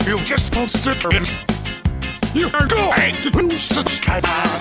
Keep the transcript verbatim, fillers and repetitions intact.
You just don't stick it. You are going to subscribe.